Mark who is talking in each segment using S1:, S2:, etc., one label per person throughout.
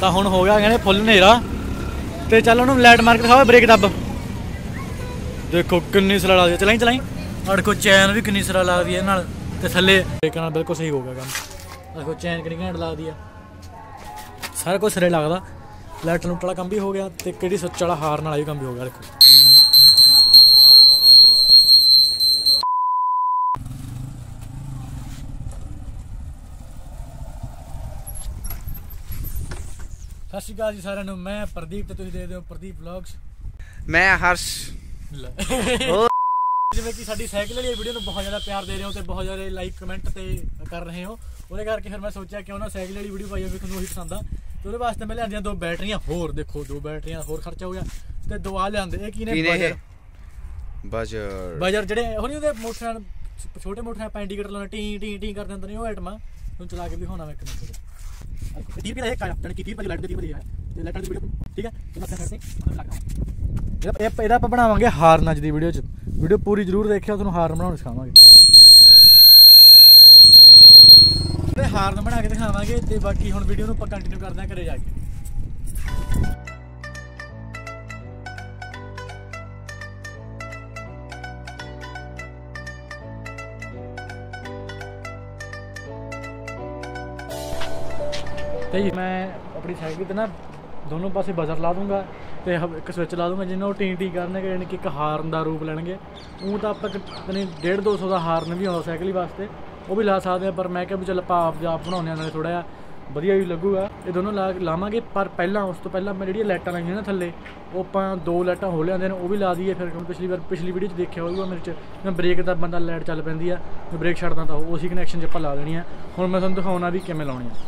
S1: तो हुण हो गया कहने फुल हनेरा। तो चल उन्होंने लाइट मार के दिखाओ ब्रेक दब। देखो किन्नी सरा लगती है, चलाई चलाई देखो चैन भी किन्नी सरा लगती है नाल ते थल्ले ब्रेक नाल बिल्कुल सही हो गया काम। देखो चैन किन्नी घैंट लगती है, सारा कुछ सिरे लगता। लाइट लूट वाला काम भी हो गया तो कि सुच वाला हारन वाला भी काम भी हो गया। देखो सत श्री अकाल जी सारिਆਂ ਨੂੰ। मैं प्रदीप ਤੇ ਤੁਸੀਂ ਦੇਖਦੇ ਹੋ प्रदीप व्लॉग्स।
S2: मैं हर्ष।
S1: जिवें कि साडी साइकिल वाली वीडियो ਨੂੰ बहुत ज़्यादा प्यार दे रहे हो तो बहुत ज़्यादा लाइक कमेंट ते कर रहे हो, ਉਹਦੇ ਕਰਕੇ फिर मैं सोचा क्यों ना साइकिल वाली वीडियो पाई भी ਤੁਹਾਨੂੰ ਉਹੀ पसंद आ। तो ਉਹਦੇ वास्ते मैं लियांदियां 2 बैटरियां होर। देखो 2 बैटरियां होर खर्चा हो गया ते 2 आ लियांदे। ये की ने बजर ਜਿਹੜੇ ਉਹ ਨਹੀਂ ਉਹਦੇ ਮੋਟਰਸਾਈਕਲ छोटे मोटरसाइकल ਆਪਾਂ इंडिकेटर लाना टी टी टी कर ਦਿੰਦੇ ਨੇ ਉਹ ਆਈਟਮਾਂ ਤੁਹਾਨੂੰ ਚਲਾ ਕੇ ਦਿਖਾਉਣਾ ਮੈਂ ਇੱਕ ਮਿੰਟ। 30 रुपये का यानी कि 30 रुपये लाइट 30 रुपये है तो लाइट वाली वीडियो ठीक है। तो मैं करते ਇਹਦਾ ਆਪਾਂ ਬਣਾਵਾਂਗੇ ਹਾਰਨ ਅੱਜ ਦੀ ਵੀਡੀਓ 'ਚ। ਵੀਡੀਓ ਪੂਰੀ ਜ਼ਰੂਰ ਦੇਖਿਓ, ਤੁਹਾਨੂੰ ਹਾਰਨ ਬਣਾਉਣਾ ਸਿਖਾਵਾਂਗੇ ਤੇ ਹਾਰਨ ਬਣਾ ਕੇ ਦਿਖਾਵਾਂਗੇ। ਤੇ ਬਾਕੀ ਹੁਣ ਵੀਡੀਓ ਨੂੰ ਆਪਾਂ ਕੰਟੀਨਿਊ ਕਰਦੇ ਹਾਂ ਘਰੇ ਜਾ ਕੇ। तो मैं अपनी साइकिल पे ना दोनों पासे बजर ला दूँगा तो एक स्विच ला दूँगा जिन्हें वो टी टी करने यानी कि एक हारन का रूप लेंगे। ऊँ तो आप कहीं 150-200 का हारन भी आता साइकिल वास्ते, वो भी ला सकते हैं। पर मैं क्या भी चल आप बनाने नाले थोड़ा जिहा वधिया भी लगूगा। ये दोनों लावांगे पर पहला उस तो पहला मैं जी लाइटां लाइया ना थल्ले वो आप 2 लाइटां हो लिया वो भी ला दीए। फिर पिछली वीडियो देखा होगा मेरे मैं ब्रेक का बंदा लाइट चल पैंदी है मैं ब्रेक छड्डदा तो उसी कनैक्शन च ला देनी है। हुण मैं तुहानूं दिखाउणा भी किवें लाउणी है।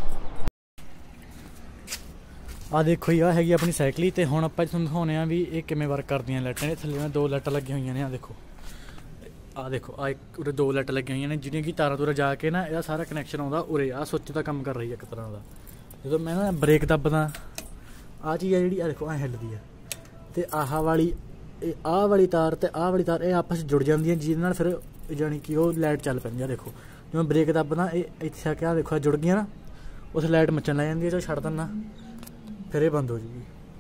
S1: आ देखो ही हैगी अपनी साइकिल तो हुण आपां तुहानूं दिखाउने भी ये किवें वर्क करदियां लाइटां। ने थल्ले 2 लाइटां लगियां होईयां ने। आ देखो आ एक उरे 2 लाइटां लगियां होईयां ने जिहड़ियां कि तारां तूरां जाके ना इहदा सारा कनैक्शन आउंदा उरे। आ सुच दा काम कर रही है एक तरह का। जदों मैं ना ब्रेक दबदा आ चीज़ है जिहड़ी आ देखो ऐ हिलदी है ते आह वाली तार ते आह वाली तार ये आपस जुड़ जांदियां जिहदे नाल फिर जानी कि वो लाइट चल पैंदी है। देखो जो मैं ब्रेक दबदा इत्थे आके आ देखो जुड़ गईयां ना उस लाइट मचन लग जांदी है। जो छड्ड दिंदा फिर ये बंद हो जाएगी।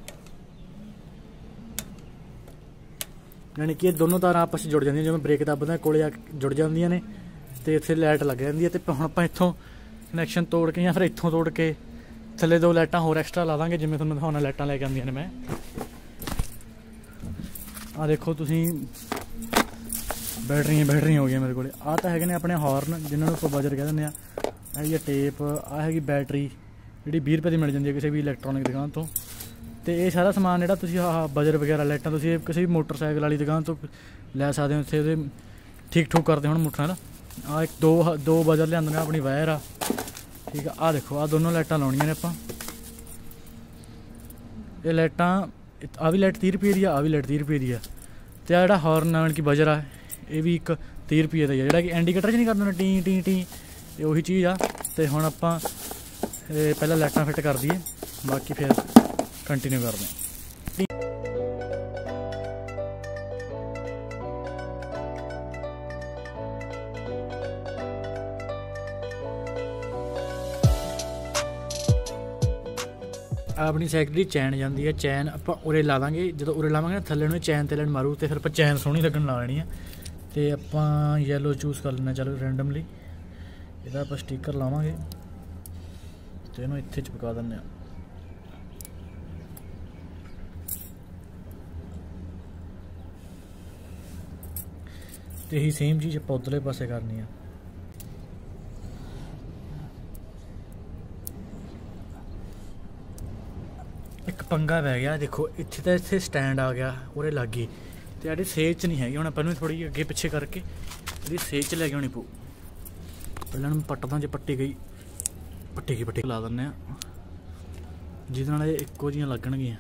S1: यानी कि दोनों तार आपस जुड़ जाती जो मैं ब्रेक दबदा कोले जुड़ जांदियां ने तो इत्थे लाइट लग जाती है। तो हुण आपां इत्थों कनैक्शन तोड़ के या फिर इत्थों तोड़ के थल्ले 2 लाइटां होर एक्सट्रा ला दांगे जिवें तुहानूं दिखाउणा लाइटां लैके आंदियां ने मैं। आ देखो तुसीं बैटरियां हो गई मेरे को। आ तो है ने अपने हॉर्न जिन्होंने आपां बजर कह दिंदे आ। ये टेप आ हैगी बैटरी जी 20 रुपये की मिल जाती है किसी भी इलैक्ट्रॉनिक दुकान तो। ये सारा समान जो बजर वगैरह लाइटां किसी भी मोटरसाइकिल वाली दुकान तो लै सकते हो। इत्थे ठीक ठूक करते हो मोटरसाइकिल। आ एक दो बजर लिया अपनी वायर आ ठीक है। आ देखो आ दोनों लाइटां लाउणियां ने आपां। ये लाइटां आ भी लाइट 30 रुपये की आ भी लाइट 30 रुपये की है। तो जिहड़ा हॉर्न यानी कि बजर आ ये भी एक 30 रुपये का ही है। जिहड़ा कि इंडिकेटर च नहीं करदे टी टी टी ये उही चीज़ आ। तो हुण आपां पहले लाइटां फिट कर दिए बाकी फिर कंटिन्यू कर दें। अपनी साइकिल की चैन जाती है। चैन आप उरे ला देंगे जो उरे लावे ना थल्ले में चैन ते मारू तो फिर आप चैन सोहनी लगन ला लेनी है। तो आप येलो चूज कर लेना चलो रैंडमली ਇਹਦਾ ਆਪਾਂ स्टिकर लावांगे तो इन्हों इत्थे चिपका दें। तो यही सेम चीज़ आप उधरले पासे करनी है। एक पंगा पै गया देखो इत्थे तो इत्थे स्टैंड आ गया उरे लग गई तो यार सेज च नहीं हैगी। हुण आपां थोड़ी अगे पिछे करके ये सेज च लैके आनी पऊ। पहले पट्टदा जो पट्टी गई पट्टी ला दें जिहदे नाल इक्को जिहियां लगणगियां।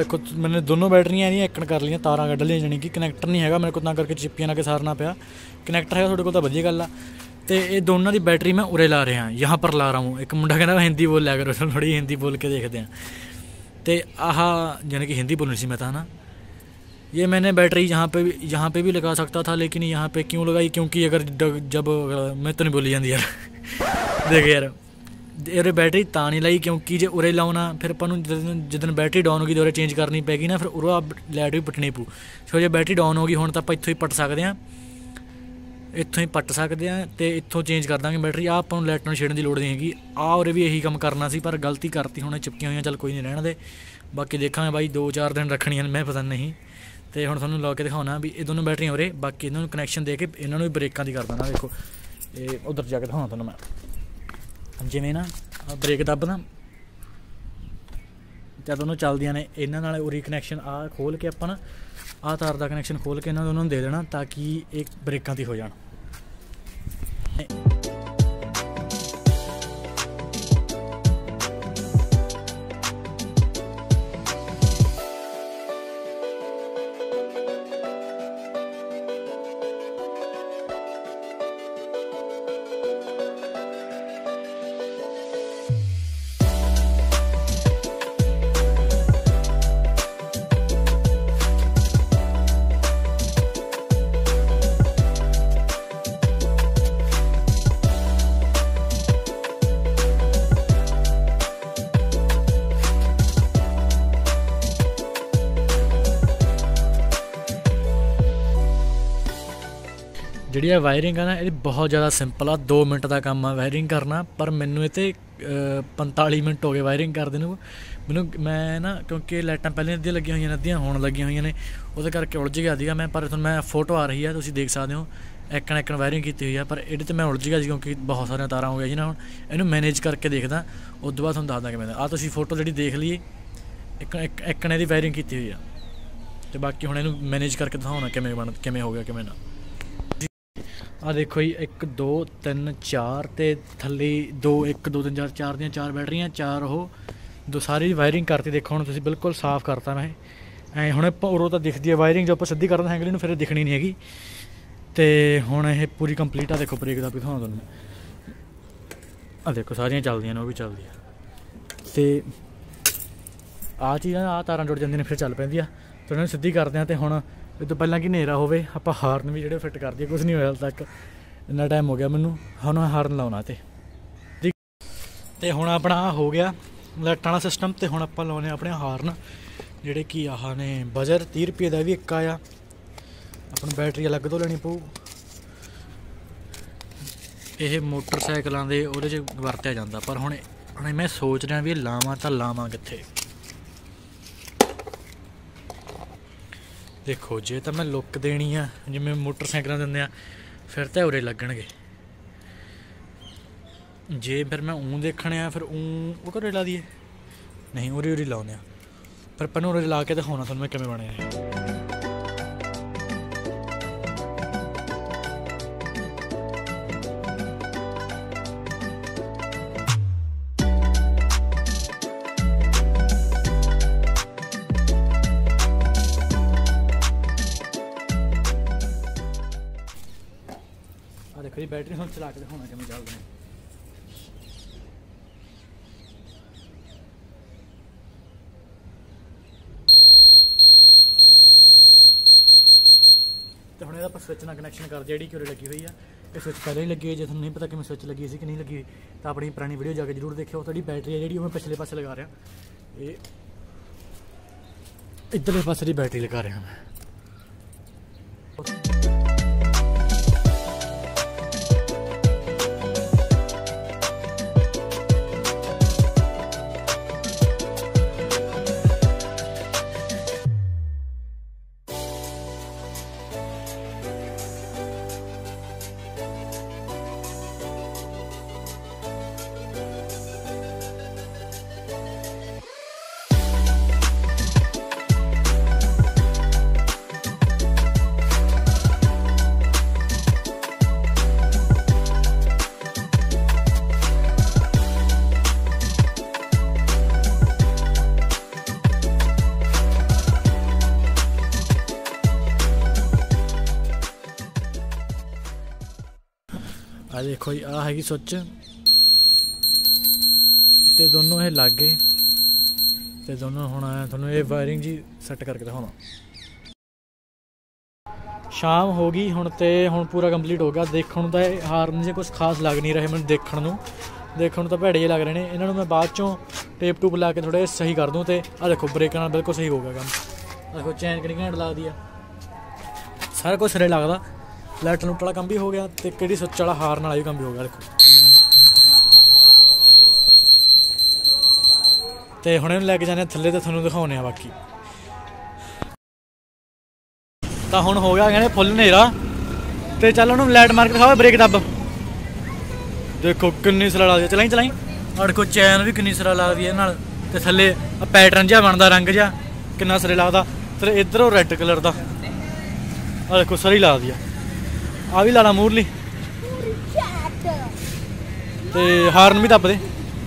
S1: देखो मैंने दोनों बैटरियां नहीं एकड़ कर लियां, तारां कढ़ लियां, जानी कि कनैक्टर नहीं हैगा मेरे को, तां करके चिप्पियां ला के सारना पिया। कनैक्टर है थोड़े को तो वधिया गल आ। तो ये दोनों की बैटरी मैं उरे ला रहा, यहाँ पर ला रहा हूँ। एक मुंडा कहना हिंदी बोल लिया करो, थोड़ी हिंदी बोल के देखते हैं। तो आह यानी कि हिंदी बोलनी सी मैं था ना। ये मैंने बैटरी यहाँ पे भी लगा सकता था, लेकिन यहाँ पे क्यों लगाई, क्योंकि अगर जब मैं तो नहीं बोली जाती यार देख यार, ये बैटरी ਤਾਂ नहीं लाई क्योंकि जे उरे लाउना फिर अपन जिदन बैटरी डाउन होगी तो चेंज करनी पैगी ना, फिर उरा लाइट भी पटनी पू। सो जे बैटरी डाउन होगी हुण तां आपां इत्थों ही पट सकते हैं, इत्थों ही पट सकते हैं तो इत्थों चेंज कर देंगे बैटरी। आ आपां नूं लाइटां नूं छेड़न की लोड़ नहीं हैगी। आ उरे भी यही काम करना सी पर गलती करती, हुण चिपकियां होईयां, चल कोई नहीं रहण दे। बाकी देखा बाई 2-4 दिन रखणियां मैं पता नहीं। तो हुण तुहानूं ला के दिखाउणा भी ये दोनों बैटरियां उरे, बाकी इन्हां नूं कनैक्शन दे के इन्हां नूं भी ब्रेकां दी कर देना। देखो ये उधर जाके दिखाउणा तुहानूं मैं, जिवें ना ब्रेक दबदा जब दोनों चलदियां ने, इन्हां नाल उरी कनैक्शन आ खोल के आपां ना आ तार दा कनैक्शन खोल के इन्हां दोनों नूं दे देना, ताकि एक ब्रेकां दी हो जाण। ਜਿਹੜੀ ਆ ਵਾਇਰਿੰਗ ਆ ਨਾ ਇਹ ਬਹੁਤ ਜ਼ਿਆਦਾ ਸਿੰਪਲ ਆ, 2 ਮਿੰਟ ਦਾ ਕੰਮ ਆ ਵਾਇਰਿੰਗ ਕਰਨਾ। ਪਰ ਮੈਨੂੰ ਇਹ 'ਤੇ 45 ਮਿੰਟ ਹੋ ਗਏ ਵਾਇਰਿੰਗ ਕਰਦੇ ਨੂੰ। ਮੈਂ ਨਾ ਕਿਉਂਕਿ ਲਾਈਟਾਂ ਪਹਿਲਾਂ ਅੱਧੀਆਂ ਲੱਗੀਆਂ ਹੋਈਆਂ ਨੇ, ਅੱਧੀਆਂ ਹੁਣ ਲੱਗੀਆਂ ਹੋਈਆਂ ਨੇ, ਉਹਦੇ ਕਰਕੇ ਉਲਝ ਗਿਆ ਸੀਗਾ ਮੈਂ। ਪਰ ਤੁਹਾਨੂੰ ਮੈਂ ਫੋਟੋ ਆ ਰਹੀ ਆ, ਤੁਸੀਂ ਦੇਖ ਸਕਦੇ ਹੋ ਐਕਣ ਵਾਇਰਿੰਗ ਕੀਤੀ ਹੋਈ ਆ। ਪਰ ਇਹਦੇ 'ਤੇ ਮੈਂ ਉਲਝ ਗਿਆ ਸੀ ਕਿਉਂਕਿ ਬਹੁਤ ਸਾਰੀਆਂ ਤਾਰਾਂ ਹੋ ਗਈਆਂ ਜੀ ਨਾ। ਹੁਣ ਇਹਨੂੰ ਮੈਨੇਜ ਕਰਕੇ ਦੇਖਦਾ, ਉਸ ਤੋਂ ਬਾਅਦ ਤੁਹਾਨੂੰ ਦੱਸਦਾ ਕਿਵੇਂ ਦਾ। ਆ ਤੁਸੀਂ ਫੋਟੋ ਜਿਹੜੀ ਦੇਖ ਲਈਏ ਐਕਣ ਇਹਦੀ ਵਾਇਰਿੰਗ ਕੀਤੀ ਹੋਈ ਆ, ਅਤੇ ਬਾਕੀ ਹੁਣ ਇਹਨੂੰ ਮੈਨੇਜ ਕਰਕੇ ਦਿਖਾਉਣਾ ਕਿਵੇਂ ਹੋ ਗਿਆ ਕਿਵੇਂ ਨਾ। ਆ ਦੇਖੋ ਜੀ 1 2 3 4 ਤੇ ਥੱਲੇ 2 1 2 3 4 ਦੀਆਂ 4 ਬੈਟਰੀਆਂ, 4 ਉਹ ਦੋ ਸਾਰੀ ਵਾਇਰਿੰਗ ਕਰਤੀ। ਦੇਖੋ ਹੁਣ ਤੁਸੀਂ ਬਿਲਕੁਲ ਸਾਫ਼ ਕਰਤਾ ਮੈਂ ਐ। ਹੁਣ ਆਪਾਂ ਉਰੋਂ ਤਾਂ ਦਿਖਦੀ ਹੈ ਵਾਇਰਿੰਗ, ਜੋ ਆਪਾਂ ਸਿੱਧੀ ਕਰਦਾ ਹੈਂਗਲੀ ਨੂੰ ਫਿਰ ਦਿਖਣੀ ਨਹੀਂ ਹੈਗੀ। ਅਤੇ ਹੁਣ ਇਹ ਪੂਰੀ ਕੰਪਲੀਟ ਆ। ਦੇਖੋ ਬ੍ਰੇਕ ਦਾ ਵੀ ਦਿਖਾਉਣਾ ਤੁਹਾਨੂੰ ਮੈਂ। ਆ ਦੇਖੋ ਸਾਰੀਆਂ ਚੱਲਦੀਆਂ ਨੇ, ਉਹ ਵੀ ਚੱਲਦੀਆਂ। ਅਤੇ ਆਹ ਚੀਜ਼ਾਂ ਆ ਤਾਰਾਂ ਜੁੜ ਜਾਂਦੀਆਂ ਨੇ ਫਿਰ ਚੱਲ ਪੈਂਦੀ ਆ। ਅਤੇ ਉਹਨਾਂ ਨੂੰ ਸਿੱਧੀ ਕਰਦੇ ਹਾਂ। ਅਤੇ ਹੁਣ ਇਹ ਤੋਂ ਪਹਿਲਾਂ ਕਿ ਹਨੇਰਾ ਹੋਵੇ ਆਪਾਂ ਹਾਰਨ ਵੀ ਜਿਹੜੇ ਫਿੱਟ ਕਰ ਦਈਏ। ਕੁਛ ਨਹੀਂ ਹੋਇਆ ਹਾਲੇ ਤੱਕ, ਇੰਨਾ ਟਾਈਮ ਹੋ ਗਿਆ ਮੈਨੂੰ। ਹੁਣ ਹਾਰਨ ਲਾਉਣਾ ਅਤੇ ਹੁਣ ਆਪਣਾ ਆਹ ਹੋ ਗਿਆ ਲਾਈਟਾਂ ਵਾਲਾ ਸਿਸਟਮ। ਅਤੇ ਹੁਣ ਆਪਾਂ ਲਾਉਣੇ ਆਪਣੇ ਹਾਰਨ, ਜਿਹੜੇ ਕਿ ਆਹ ਨੇ ਬਜ਼ਰ 30 ਰੁਪਏ ਦਾ ਵੀ ਇੱਕ ਆਇਆ। ਆਪਾਂ ਨੂੰ ਬੈਟਰੀ ਅਲੱਗ ਤੋਂ ਲੈਣੀ ਪਊ। ਇਹ ਮੋਟਰਸਾਈਕਲਾਂ ਦੇ ਉਹਦੇ 'ਚ ਵਰਤਿਆ ਜਾਂਦਾ। ਪਰ ਹੁਣ ਮੈਂ ਸੋਚ ਰਿਹਾ ਵੀ ਇਹ ਲਾਵਾਂ ਤਾਂ ਲਾਵਾਂ ਕਿੱਥੇ। ਦੇਖੋ ਜੇ ਤਾਂ ਮੈਂ ਲੁੱਕ ਦੇਣੀ ਆ ਜਿਵੇਂ ਮੋਟਰਸਾਈਕਲਾਂ ਦਿੰਦੇ ਆ, ਫਿਰ ਤਾਂ ਉਰੇ ਲੱਗਣਗੇ। ਜੇ ਫਿਰ ਮੈਂ ਦੇਖਣੇ ਆ, ਫਿਰ ਉਹ ਘਰੇ ਲਾ ਦੀਏ, ਨਹੀਂ ਉਰੇ ਲਾਉਂਦੇ ਆ। ਪਰ ਆਪਾਂ ਨੂੰ ਉਰੇ ਲਾ ਕੇ ਦਿਖਾਉਣਾ ਤੁਹਾਨੂੰ ਮੈਂ ਕਿਵੇਂ ਬਣਿਆ ਇਹ। देखो जी बैटरी हम चला के दिखाना किमें चलते हैं। तो हम आप स्विच ना कनैक्शन कर जी कि लगी हुई है। ये स्विच पहले ही लगी हुई, जो नहीं पता कि मैं स्विच लगी सी कि नहीं लगी हुई तो अपनी पुरानी वीडियो जाके जरूर देखियो। थोड़ी बैटरी है जी मैं पिछले पासे लगा रहा, ये इधरले पासे की बैटरी लगा रहा मैं। ਆ ਦੇਖੋ ਜੀ, ਆ ਹੈਗੀ ਸੁੱਚ ਤੇ ਦੋਨੋਂ ਇਹ ਲੱਗ ਗਏ ਤੇ ਦੋਨੋਂ ਹੁਣ ਤੁਹਾਨੂੰ ਇਹ ਵਾਇਰਿੰਗ ਜੀ ਸੈੱਟ ਕਰਕੇ ਦਿਖਾਉਣਾ। ਸ਼ਾਮ ਹੋ ਗਈ ਹੁਣ ਤੇ ਹੁਣ ਪੂਰਾ ਕੰਪਲੀਟ ਹੋ ਗਿਆ। ਦੇਖਣ ਨੂੰ ਤਾਂ ਇਹ ਹਾਰਨ ਜੇ ਕੁਛ ਖਾਸ ਲੱਗ ਨਹੀਂ ਰਹੇ ਮੈਨੂੰ, ਦੇਖਣ ਨੂੰ ਤਾਂ ਭੈੜੇ ਜਿਹੇ ਲੱਗ ਰਹੇ ਨੇ। ਇਹਨਾਂ ਨੂੰ ਮੈਂ ਬਾਅਦ ਚੋਂ ਟੇਪ ਟੂਪ ਲਾ ਕੇ ਥੋੜ੍ਹੇ ਸਹੀ ਕਰ ਦੂੰ। ਤੇ ਆ ਦੇਖੋ ਬ੍ਰੇਕਾਂ ਨਾਲ ਬਿਲਕੁਲ ਸਹੀ ਹੋ ਗਿਆ ਕੰਮ। ਦੇਖੋ ਚੈਨ ਕਿੰਨੀ ਘੈਂਟ ਲੱਗਦੀ ਆ, ਸਾਰਾ ਕੁਛ ਸਿਰੇ ਲੱਗਦਾ। ਲਾਈਟ ਲੂਟ ਵਾਲਾ ਕੰਮ ਵੀ ਹੋ ਗਿਆ ਤੇ ਕਿਹੜੀ ਸੁੱਚ ਵਾਲਾ ਹਾਰਨ ਵਾਲਾ ਵੀ ਕੰਮ ਵੀ ਹੋ ਗਿਆ। ਦੇਖੋ ਤੇ ਹੁਣ ਇਹਨੂੰ ਲੈ ਕੇ ਜਾਂਦੇ ਥੱਲੇ ਤੇ ਤੁਹਾਨੂੰ ਦਿਖਾਉਂਦੇ ਆ ਬਾਕੀ। ਤਾਂ ਹੁਣ ਹੋ ਗਿਆ ਕਹਿੰਦੇ ਫੁੱਲ ਹਨੇਰਾ ਤੇ ਚੱਲ ਉਹਨੂੰ ਲਾਈਟ ਮਾਰ ਕੇ ਦਿਖਾਓ। ਬ੍ਰੇਕ ਦੱਬ, ਦੇਖੋ ਕਿੰਨੀ ਸਰਾ ਲੱਗਦੀ। ਚਲਾਈ ਅੜਕੋ ਚੈਨ ਵੀ ਕਿੰਨੀ ਸਰਾ ਲੱਗਦੀ ਹੈ ਨਾਲ। ਤੇ ਥੱਲੇ ਪੈਟਰਨ ਜਿਹਾ ਬਣਦਾ, ਰੰਗ ਜਿਹਾ ਕਿੰਨਾ ਸਰੇ ਲੱਗਦਾ। ਫਿਰ ਇੱਧਰੋਂ ਰੈੱਡ ਕਲਰ ਦਾ ਆ ਦੇਖੋ ਸਰੀ ਲੱਗਦੀ ਆ। ਆ ਵੀ ਲਾਣਾ ਮੂਰਲੀ ਤੇ ਹਾਰਨ ਵੀ ਦੱਬ ਦੇ।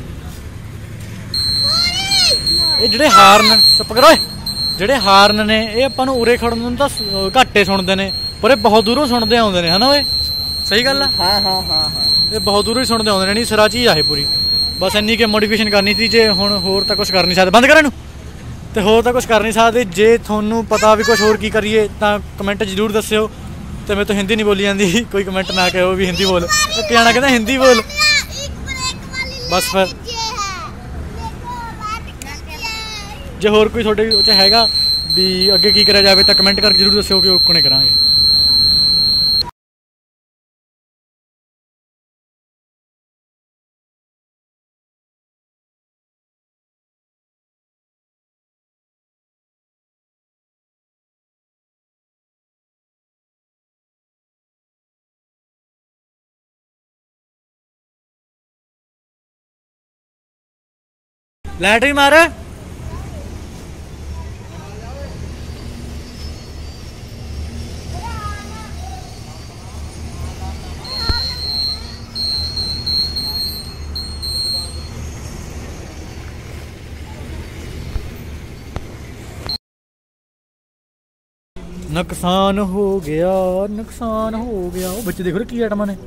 S1: ਇਹ ਜਿਹੜੇ ਹਾਰਨ ਚੁੱਪ ਕਰੋ, ਜਿਹੜੇ ਹਾਰਨ ਨੇ ਇਹ ਆਪਾਂ ਨੂੰ ਉਰੇ ਖੜਨ ਨੂੰ ਤਾਂ ਘੱਟੇ ਸੁਣਦੇ ਨੇ, ਪਰ ਇਹ ਬਹੁਤ ਦੂਰੋਂ ਸੁਣਦੇ ਆਉਂਦੇ ਨੇ, ਹਨਾ ਓਏ? ਸਹੀ ਗੱਲ ਆ। ਹਾਂ ਇਹ ਬਹੁਤ ਦੂਰੋਂ ਹੀ ਸੁਣਦੇ ਆਉਂਦੇ ਨੇ। ਨਹੀਂ ਸਿਰਾ ਚੀਜ਼ ਆ ਇਹ ਪੂਰੀ। ਬਸ ਇੰਨੀ ਕਿ ਮੋਡੀਫਿਕੇਸ਼ਨ ਕਰਨੀ ਸੀ। ਜੇ ਹੁਣ ਹੋਰ ਤਾਂ ਕੁਛ ਕਰ ਨਹੀਂ ਸਕਦੇ, ਬੰਦ ਕਰ ਇਹਨੂੰ। ਤੇ ਹੋਰ ਤਾਂ ਕੁਛ ਕਰ ਨਹੀਂ ਸਕਦੇ। ਜੇ ਤੁਹਾਨੂੰ ਪਤਾ ਵੀ ਕੁਛ ਹੋਰ ਕੀ ਕਰੀਏ ਤਾਂ ਕਮੈਂਟ ਜ਼ਰੂਰ ਦੱਸਿਓ। ਤੇ ਮੇਰੇ ਤੋਂ ਹਿੰਦੀ ਨਹੀਂ ਬੋਲੀ ਜਾਂਦੀ, ਕੋਈ ਕਮੈਂਟ ਨਾ ਕਹੋ ਵੀ ਹਿੰਦੀ ਬੋਲ। ਕਿਆਣਾ ਕਹਿੰਦਾ ਹਿੰਦੀ ਬੋਲ। ਬਸ ਫਿਰ ਜੇ ਹੋਰ ਕੋਈ ਤੁਹਾਡੇ ਉਹ 'ਚ ਹੈਗਾ ਵੀ ਅੱਗੇ ਕੀ ਕਰਿਆ ਜਾਵੇ ਤਾਂ ਕਮੈਂਟ ਕਰਕੇ ਜ਼ਰੂਰ ਦੱਸਿਓ ਕਿ ਉਹ ਕੋਨੇ ਕਰਾਂਗੇ। ਲਾਈਟ ਵੀ ਮਾਰ। ਨੁਕਸਾਨ ਹੋ ਗਿਆ। ਉਹ ਬੱਚੇ ਦੇਖੋ ਕੀ ਆਈਟਮਾਂ ਨੇ।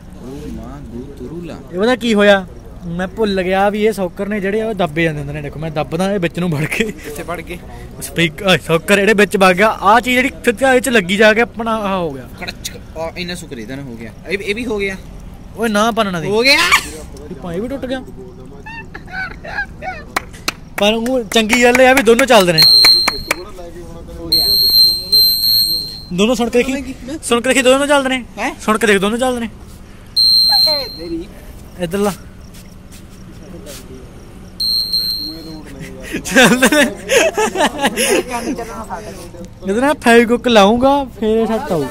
S1: ਇਹ ਪਤਾ ਕੀ ਹੋਇਆ, ਮੈਂ ਭੁੱਲ ਗਿਆ ਵੀ ਇਹ ਸੌਕਰ ਨੇ ਜਿਹੜੇ ਉਹ ਦੱਬੇ ਜਾਂਦੇ ਹੁੰਦੇ ਨੇ। ਦੇਖੋ ਮੈਂ ਦੱਬਦਾ ਇਹ ਵਿੱਚ ਨੂੰ ਵੜ ਕੇ, ਕਿੱਥੇ ਵੜ ਕੇ ਸਪੀਕਰ ਸੌਕਰ ਜਿਹੜੇ ਵਿੱਚ ਵਗ ਗਿਆ। ਆਹ ਚੀਜ਼ ਜਿਹੜੀ ਸਿੱਧਾ ਇਹ 'ਚ ਲੱਗੀ ਜਾ ਕੇ ਆਪਣਾ ਆਹ ਹੋ ਗਿਆ
S2: ਇੰਨਾ ਸੁਕਰੀ ਦਾ ਹੋ ਗਿਆ। ਇਹ ਵੀ ਹੋ ਗਿਆ।
S1: ਓਏ ਨਾ ਪੰਨਣਾ ਦੀ
S2: ਹੋ ਗਿਆ,
S1: ਭਾਈ ਵੀ ਟੁੱਟ ਗਿਆ। ਪਰ ਉਹ ਚੰਗੀ ਗੱਲ ਇਹ ਆ ਵੀ ਦੋਨੋਂ ਚੱਲਦੇ ਨੇ। ਦੋਨੋਂ ਸੁਣ ਕੇ ਦੇਖੀ ਦੋਨੋਂ ਚੱਲਦੇ ਨੇ। ਸੁਣ ਕੇ ਦੇਖ ਦੋਨੋਂ ਚੱਲਦੇ ਨੇ। ਇੱਧਰਲਾ ਚੱਲਦੇ ਨੇ। ਇਹਦੇ ਨਾਲ ਫੈਵਿਕੁੱਕ ਲਾਊਂਗਾ ਫੇਰ ਸੈੱਟ ਆਊ।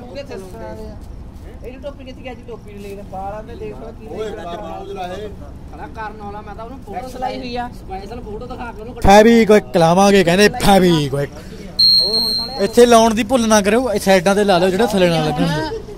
S1: ਫੈਵਿਕੁੱਕ ਲਾਵਾਂਗੇ ਕਹਿੰਦੇ ਫੈਵਿਕੁੱਕ। ਇੱਥੇ ਲਾਉਣ ਦੀ ਭੁੱਲ ਨਾ ਕਰਿਓ, ਸਾਈਡਾਂ ਤੇ ਲਾ ਲਿਓ ਜਿਹੜਾ ਥੱਲੇ ਨਾ ਲੱਗਣ।